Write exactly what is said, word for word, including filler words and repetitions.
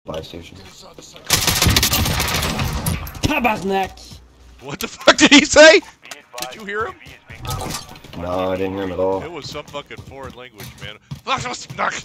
Buy station. Tabarnak! What the fuck did he say? Did you hear him? No, I didn't hear him at all. It was some fucking foreign language, man.